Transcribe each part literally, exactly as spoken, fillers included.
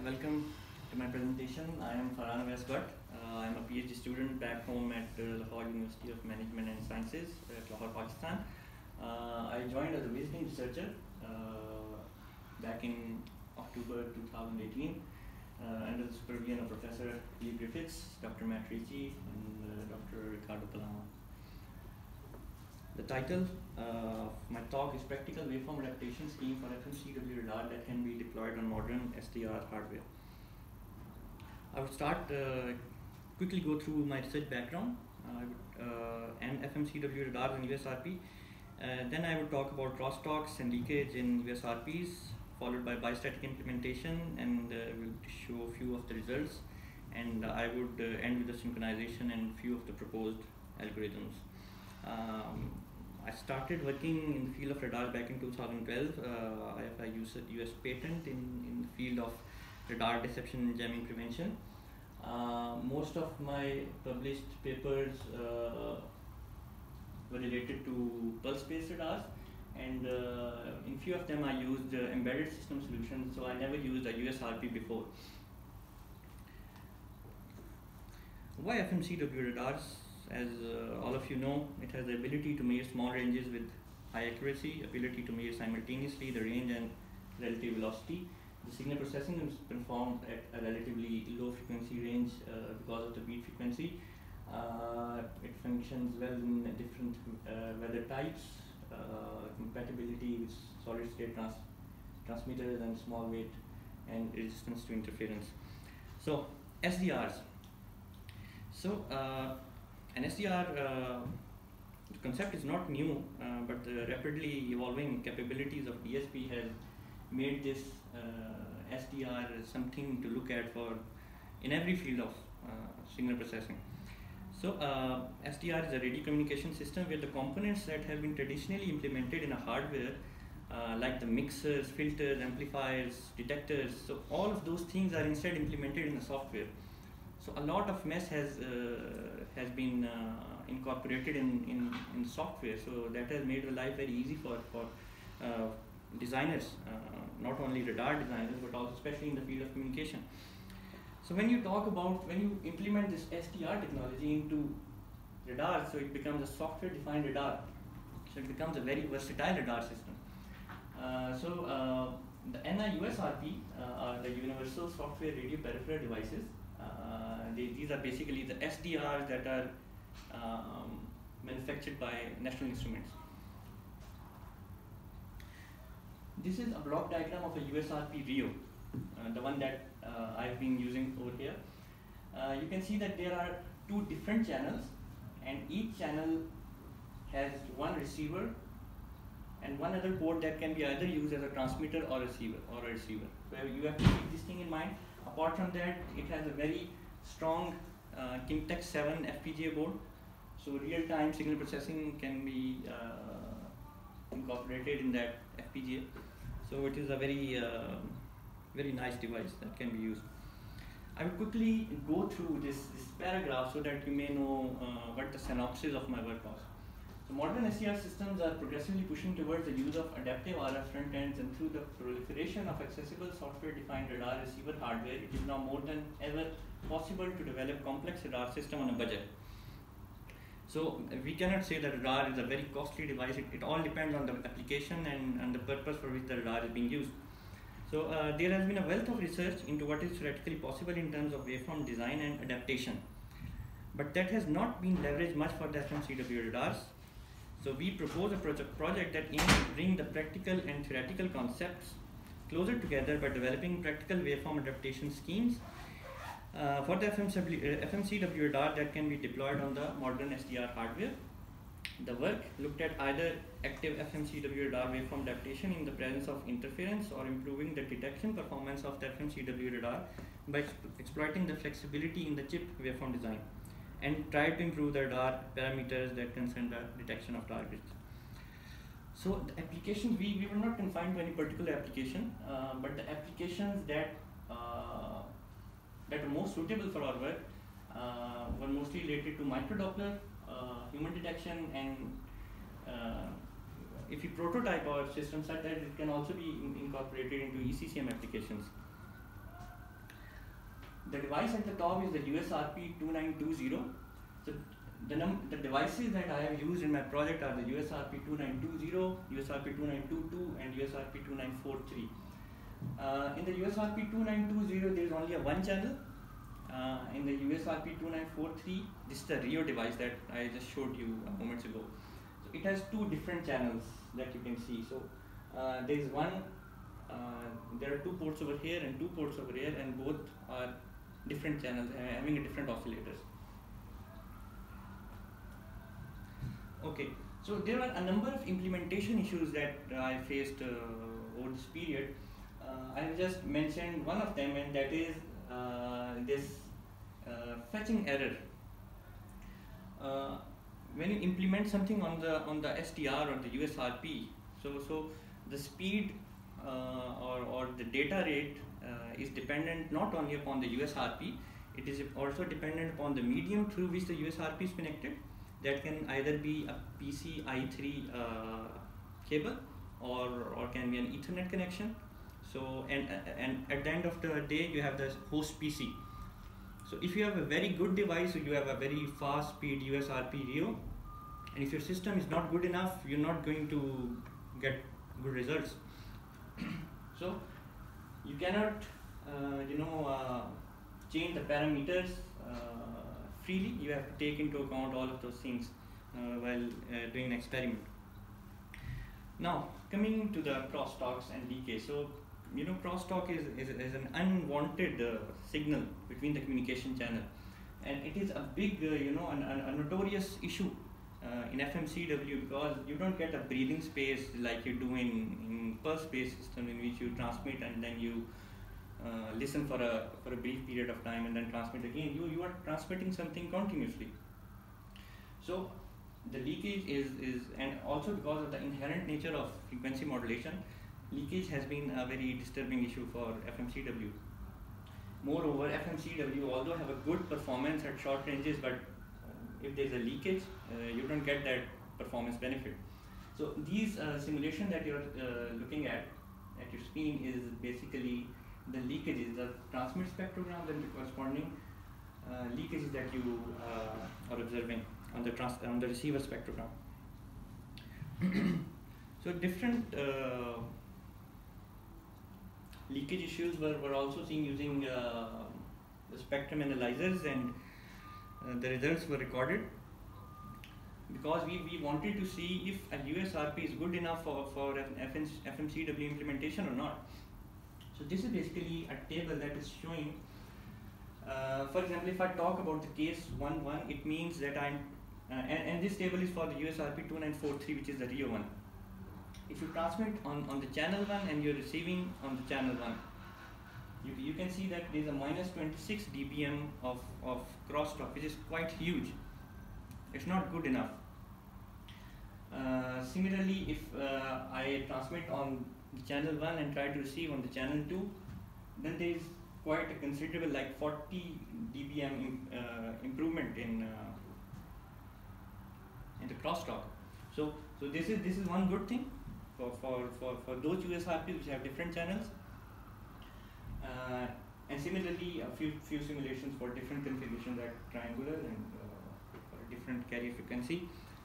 welcome to my presentation. I am Faran Butt. Uh, I am a PhD student back home at uh, Lahore University of Management and Sciences at Lahore, Pakistan. Uh, I joined as a visiting researcher uh, back in October two thousand eighteen uh, under the supervision of Professor Lee Griffiths, Doctor Matt Ricci, and uh, Doctor Ricardo Palama. The title uh, of my talk is Practical Waveform Adaptation Scheme for F M C W radar that can be deployed on modern S D R hardware. I would start, uh, quickly go through my research background uh, uh, and F M C W radars and U S R P. Uh, then I would talk about crosstalks and leakage in U S R Ps, followed by bistatic implementation, and uh, will show a few of the results. And uh, I would uh, end with the synchronization and few of the proposed algorithms. Um, I started working in the field of radar back in two thousand twelve. Uh, I have a U S patent in, in the field of radar deception and jamming prevention. Uh, most of my published papers uh, were related to pulse-based radars, and uh, in few of them I used uh, embedded system solutions, so I never used a U S R P before. Why F M C W radars? As uh, all of you know, it has the ability to measure small ranges with high accuracy, ability to measure simultaneously the range and relative velocity. The signal processing is performed at a relatively low frequency range uh, because of the beat frequency. Uh, it functions well in different uh, weather types, uh, compatibility with solid state trans transmitters and small weight, and resistance to interference. So S D Rs. So uh, an S D R, uh, the concept is not new, uh, but the rapidly evolving capabilities of D S P has made this uh, S D R something to look at for in every field of uh, signal processing. So uh, S D R is a radio communication system where the components that have been traditionally implemented in a hardware, uh, like the mixers, filters, amplifiers, detectors, so all of those things are instead implemented in the software. So a lot of mess has uh, has been uh, incorporated in, in, in the software, so that has made the life very easy for, for uh, designers, uh, not only radar designers, but also especially in the field of communication. So when you talk about, when you implement this S D R technology into radar, so it becomes a software defined radar. So it becomes a very versatile radar system. Uh, so uh, the N I U S R P uh, are the Universal Software Radio Peripheral Devices. Uh, they, these are basically the S D Rs that are um, manufactured by National Instruments. This is a block diagram of a U S R P R I O, uh, the one that uh, I've been using over here. Uh, you can see that there are two different channels, and each channel has one receiver and one other port that can be either used as a transmitter or receiver or a receiver. So you have to keep this thing in mind. Apart from that, it has a very strong uh, Kintex seven F P G A board, so real-time signal processing can be uh, incorporated in that F P G A. So it is a very, uh, very nice device that can be used. I will quickly go through this, this paragraph so that you may know uh, what the synopsis of my work was. So modern S D R systems are progressively pushing towards the use of adaptive R F front ends, and through the proliferation of accessible software-defined radar receiver hardware, it is now more than ever possible to develop complex radar system on a budget. So we cannot say that radar is a very costly device. It, it all depends on the application and, and the purpose for which the radar is being used. So uh, there has been a wealth of research into what is theoretically possible in terms of waveform design and adaptation, but that has not been leveraged much for the F M C W radars. So we propose a project, project that aims to bring the practical and theoretical concepts closer together by developing practical waveform adaptation schemes uh, for the F M C W radar that can be deployed on the modern S D R hardware. The work looked at either active F M C W radar waveform adaptation in the presence of interference, or improving the detection performance of the F M C W radar by exp exploiting the flexibility in the chip waveform design, and try to improve the radar parameters that concern the detection of targets. So the applications, we, we were not confined to any particular application, uh, but the applications that uh, that are most suitable for our work uh, were mostly related to microdoppler, uh, human detection, and uh, if you prototype our system such that it can also be in incorporated into E C C M applications. the device at the top is the U S R P two nine two zero. So the, num the devices that I have used in my project are the U S R P two nine two zero, U S R P two nine two two, and U S R P two nine four three. Uh, in the U S R P two nine two zero, there is only a one channel. Uh, in the U S R P two nine four three, this is the Rio device that I just showed you moments ago. So it has two different channels that you can see. So uh, there is one, uh, there are two ports over here and two ports over here, and both are different channels having a different oscillators. Okay, so there are a number of implementation issues that uh, I faced uh, over this period. Uh, I have just mentioned one of them, and that is uh, this uh, fetching error. Uh, when you implement something on the on the S T R or the U S R P, so so the speed uh, or or the data rate uh, is dependent not only upon the U S R P, it is also dependent upon the medium through which the U S R P is connected. That can either be a P C I three uh, cable or or can be an Ethernet connection. So and and at the end of the day, you have the host P C. So if you have a very good device, you have a very fast speed U S R P Rio, and if your system is not good enough, you're not going to get good results. So you cannot uh, you know uh, change the parameters uh, freely. You have to take into account all of those things uh, while uh, doing an experiment. Now coming to the crosstalks and decay. So you know crosstalk is, is, is an unwanted uh, signal between the communication channel, and it is a big uh, you know an, an, a notorious issue uh, in F M C W, because you don't get a breathing space like you do in, in pulse-based system, in which you transmit and then you uh, listen for a for a brief period of time and then transmit again. You you are transmitting something continuously. So the leakage is is and also because of the inherent nature of frequency modulation, leakage has been a very disturbing issue for F M C W. Moreover, F M C W although have a good performance at short ranges, but if there is a leakage, uh, you don't get that performance benefit. So these uh, simulation that you're uh, looking at at your screen is basically the leakages, the transmit spectrograms and the corresponding uh, leakages that you uh, are observing on the trans on the receiver spectrogram. So different uh, leakage issues were, were also seen using uh, the spectrum analyzers, and uh, the results were recorded, because we, we wanted to see if a U S R P is good enough for, for an F M C W implementation or not. So this is basically a table that is showing, uh, for example, if I talk about the case one one, it means that I'm, uh, and, and this table is for the U S R P two nine four three, which is the Rio one. If you transmit on, on the channel one and you're receiving on the channel one, you, you can see that there's a minus twenty-six D B M of, of crosstalk, which is quite huge. It's not good enough. Uh, similarly, if uh, I transmit on the channel one and try to receive on the channel two, then there is quite a considerable, like forty D B M im, uh, improvement in uh, in the crosstalk. So, so this is this is one good thing for for for, for those U S R Ps which have different channels. Uh, and similarly, a few few simulations for different configurations at triangular and uh, for a different carrier frequency.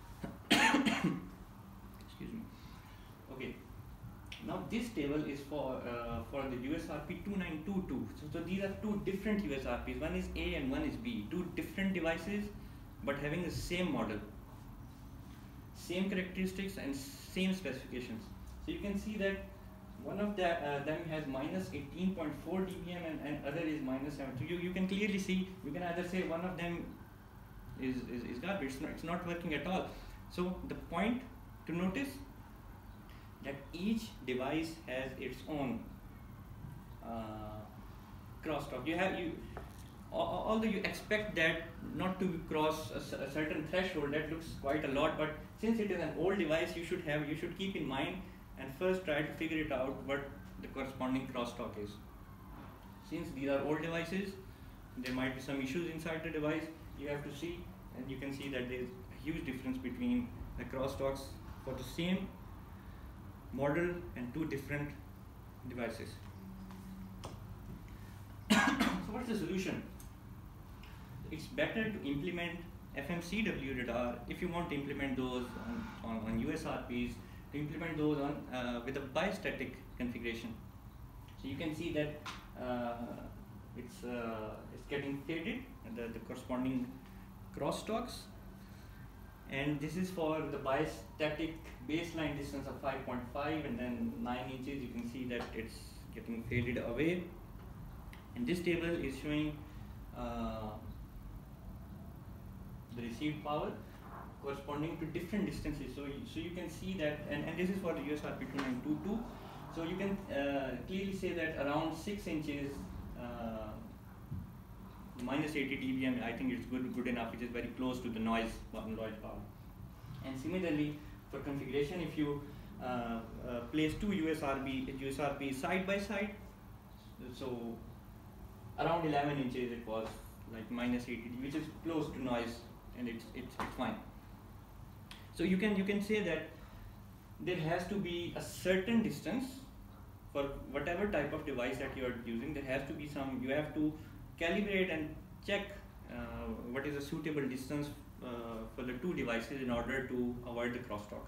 Excuse me. Okay. Now this table is for uh, for the U S R P two nine two two. So, so these are two different U S R Ps. One is A and one is B. Two different devices, but having the same model, same characteristics and same specifications. So you can see that one of the, uh, them has minus eighteen point four D B M and, and other is minus seven. So you, you can clearly see, you can either say one of them is, is, is garbage, it's not, it's not working at all. So the point to notice that each device has its own uh, crosstalk. You have you, although you expect that not to cross a, a certain threshold, that looks quite a lot. But since it is an old device, you should have you should keep in mind and first try to figure it out what the corresponding crosstalk is. Since these are old devices, there might be some issues inside the device. You have to see, and you can see that there is a huge difference between the crosstalks for the same model and two different devices. So what's the solution? It's better to implement F M C W radar if you want to implement those on, on, on U S R Ps, to implement those on uh, with a biostatic configuration. So you can see that uh, it's uh, it's getting faded, and the, the corresponding crosstalks. And this is for the biostatic baseline distance of five point five and then nine inches. You can see that it's getting faded away. And this table is showing uh, the received power corresponding to different distances. So, you, so you can see that, and, and this is for the U S R P two nine two two. So you can uh, clearly say that around six inches, uh, minus eighty D B M, I think it's good, good enough. It is very close to the noise, noise power. And similarly, for configuration, if you uh, uh, place two U S R B, U S R P side by side, so around eleven inches it was like minus eighty, which is close to noise, and it's, it's, it's fine. So you can, you can say that there has to be a certain distance for whatever type of device that you are using. There has to be some, you have to calibrate and check uh, what is a suitable distance uh, for the two devices in order to avoid the crosstalk.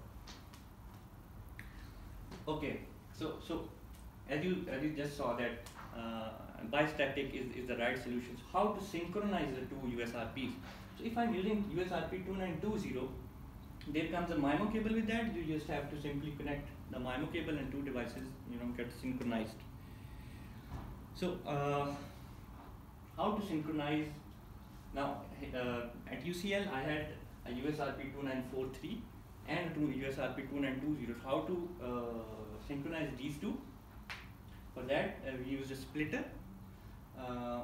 Okay, so so as you as you just saw that uh, biostatic is, is the right solution. So how to synchronize the two U S R Ps? So if I'm using U S R P two nine two zero, there comes a MIMO cable with that. You just have to simply connect the MIMO cable and two devices, you know, get synchronized. So uh, how to synchronize? Now uh, at U C L I had a U S R P two nine four three and two U S R P two nine two zero. So how to uh, synchronize these two? For that uh, we use a splitter. Uh,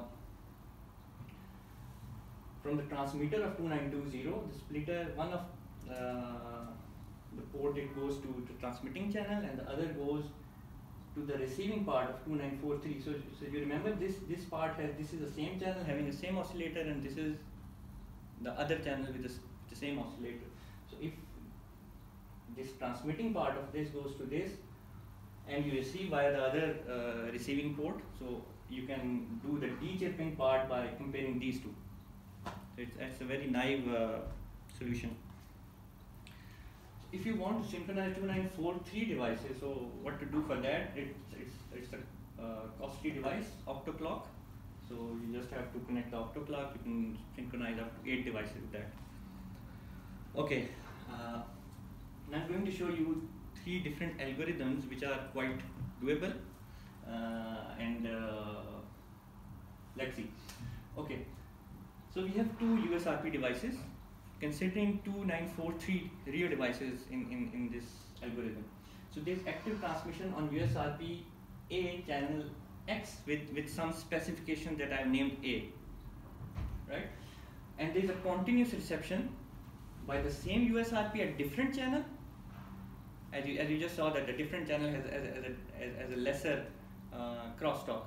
from the transmitter of two nine two zero, the splitter, one of uh, the port, it goes to the transmitting channel, and the other goes to the receiving part of two nine four three. So, so you remember this this part has, this is the same channel having the same oscillator, and this is the other channel with the, the same oscillator. So if this transmitting part of this goes to this, and you receive via the other uh, receiving port, so you can do the de-chirping part by comparing these two. So it's, it's a very naive uh, solution. If you want to synchronize two nine four three devices, so what to do for that? It's, it's, it's a uh, costly device, octoclock. So you just have to connect the octoclock. You can synchronize up to eight devices with that. Okay, uh, now I'm going to show you three different algorithms which are quite doable, uh, and uh, let's see. Okay, so we have two U S R P devices. Considering two nine four three real devices in, in, in this algorithm. So there's active transmission on U S R P A channel X with, with some specification that I've named A, right? And there's a continuous reception by the same U S R P at different channel. As you, as you just saw that the different channel has, has, has, a, has, has a lesser uh, crosstalk.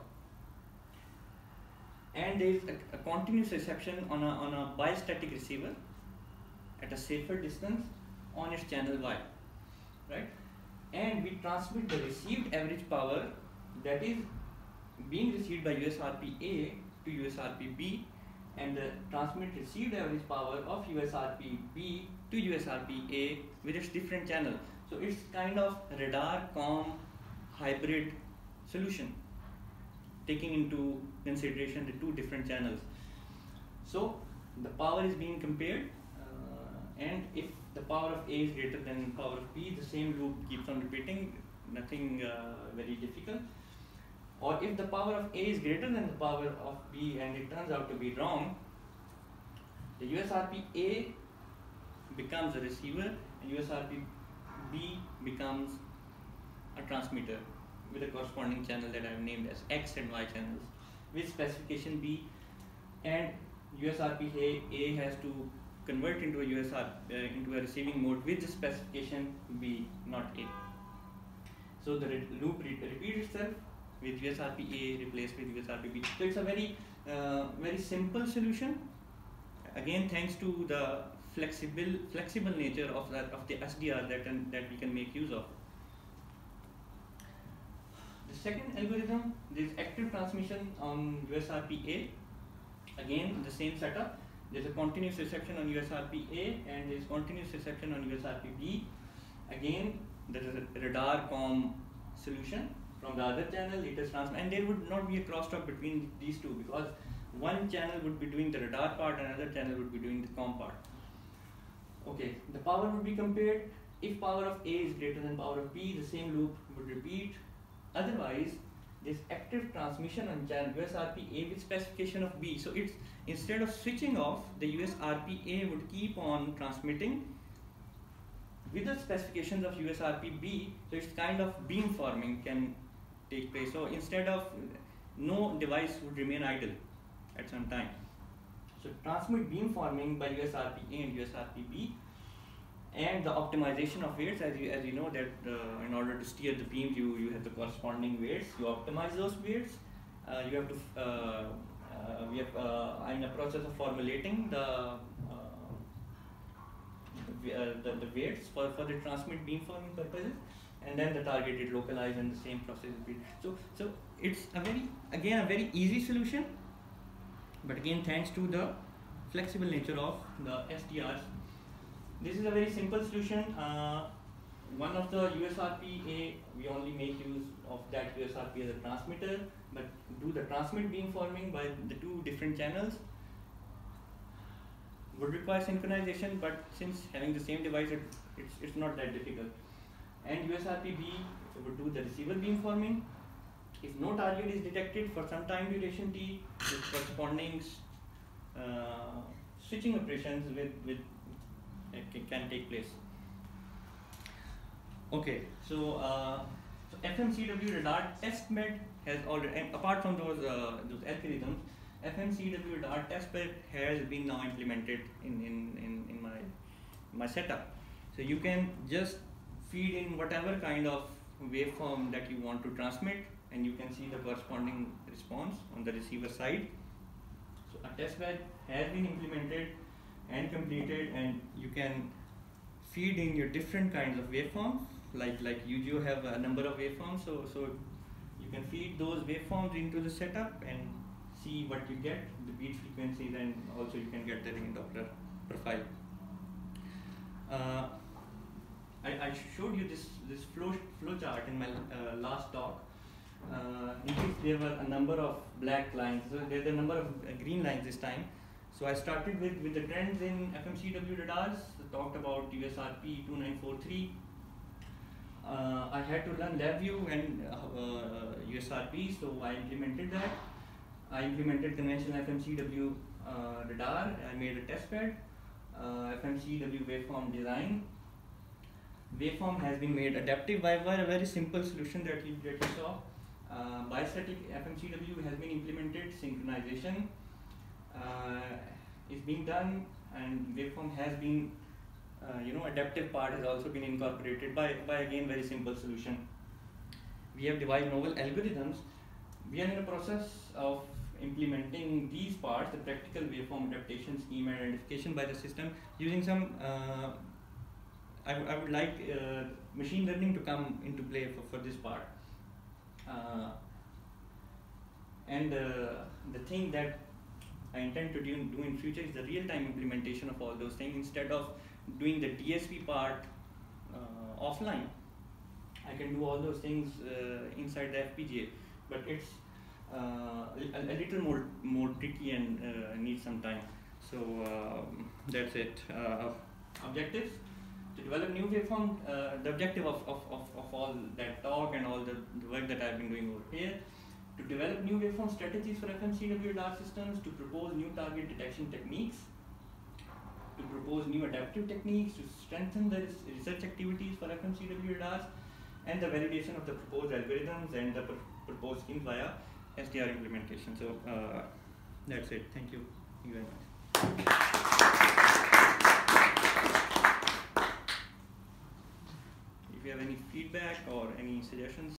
And there's a, a continuous reception on a, on a biostatic receiver at a safer distance on its channel Y, right? And we transmit the received average power that is being received by U S R P A to U S R P B, and the transmit received average power of U S R P B to U S R P A with its different channel. So it's kind of radar-com hybrid solution, taking into consideration the two different channels. So the power is being compared, and if the power of A is greater than power of B, the same loop keeps on repeating, nothing uh, very difficult. Or if the power of A is greater than the power of B and it turns out to be wrong, the U S R P A becomes a receiver and U S R P B becomes a transmitter with a corresponding channel that I have named as X and Y channels with specification B, and U S R P A, A has to convert into a U S R uh, into a receiving mode with the specification B, not A. So the re loop re repeats itself with U S R P A replaced with U S R P B. So it's a very uh, very simple solution. Again, thanks to the flexible flexible nature of that of the S D R that and that we can make use of. The second algorithm, there is active transmission on U S R P A. Again, the same setup. There is a continuous reception on U S R P A and there is continuous reception on U S R P B. Again, there is a radar com solution. From the other channel, it is transmitted, and there would not be a crosstalk between these two because one channel would be doing the radar part and another channel would be doing the com part. Okay, the power would be compared. If power of A is greater than power of B, the same loop would repeat. Otherwise, there's active transmission on channel U S R P A with specification of B. So it's instead of switching off, the U S R P A would keep on transmitting with the specifications of U S R P B. So it's kind of beam forming can take place. So instead of no device would remain idle at some time. So transmit beam forming by U S R P A and U S R P B. And the optimization of weights, as you as you know that uh, in order to steer the beam, you you have the corresponding weights. You optimize those weights. Uh, you have to. Uh, uh, we have. Uh, I'm in the process of formulating the uh, the, the weights for for the transmit beam forming purposes, and then the targeted localized and the same process will be. So so it's a very again a very easy solution, but again thanks to the flexible nature of the S D Rs. This is a very simple solution. Uh, one of the U S R P A, we only make use of that U S R P as a transmitter, but do the transmit beam forming by the two different channels would require synchronization, but since having the same device, it, it's, it's not that difficult. And U S R P B would do the receiver beam forming. If no target is detected for some time duration T, with corresponding uh, switching operations with, with can take place. Okay, so, uh, so F M C W radar testbed has already, and apart from those uh, those algorithms, F M C W radar testbed has been now implemented in in in, in my my setup. So you can just feed in whatever kind of waveform that you want to transmit, and you can see the corresponding response on the receiver side. So a testbed has been implemented and completed, and you can feed in your different kinds of waveforms, like like you do have a number of waveforms, so so you can feed those waveforms into the setup and see what you get, the beat frequencies, and also you can get the ring Doppler profile. Uh, I, I showed you this this flow flow chart in my uh, last talk. Uh, in which there were a number of black lines, so there's a number of uh, green lines this time. So I started with, with the trends in F M C W radars, talked about U S R P two nine four three. Uh, I had to learn LabVIEW and uh, uh, U S R P, so I implemented that. I implemented conventional F M C W uh, radar. I made a testbed, uh, F M C W waveform design. Waveform has been made adaptive by a very simple solution that you, that you saw. Uh, bistatic F M C W has been implemented, synchronization Uh, is being done, and waveform has been, uh, you know, adaptive part has also been incorporated by, by again very simple solution. We have devised novel algorithms. We are in the process of implementing these parts, the practical waveform adaptation scheme and identification by the system using some, uh, I, I would like uh, machine learning to come into play for, for this part. Uh, and uh, the thing that I intend to do, do in future is the real-time implementation of all those things. Instead of doing the D S P part uh, offline, I can do all those things uh, inside the F P G A. But it's uh, a, a little more more tricky and uh, needs some time. So uh, that's it. Uh, objectives: to develop new waveform. Uh, the objective of, of, of, of all that talk and all the, the work that I've been doing over here. To develop new waveform strategies for F M C W radar systems, to propose new target detection techniques, to propose new adaptive techniques, to strengthen the research activities for F M C W radars, and the validation of the proposed algorithms and the pr proposed schemes via S D R implementation. So uh, that's it. Thank you. Thank you very much. If you have any feedback or any suggestions,